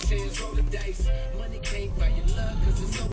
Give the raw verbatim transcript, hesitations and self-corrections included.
chance, roll the dice. Money can't buy your love, cause it's so